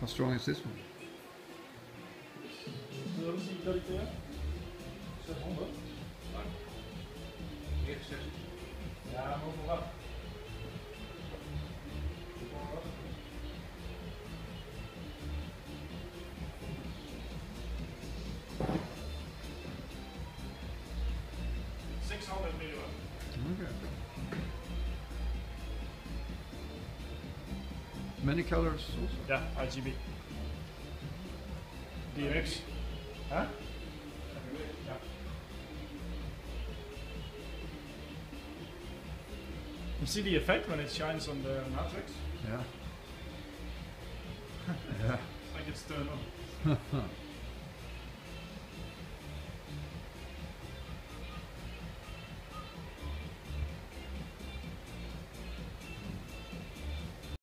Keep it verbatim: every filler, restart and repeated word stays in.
How strong is this one? zeshonderd. Ja, boven wat? six hundred milliwatt. Okay. Many colors also? Yeah, R G B. D M X. Huh? Yeah. You see the effect when it shines on the matrix? Yeah. Yeah. Like it's turned on.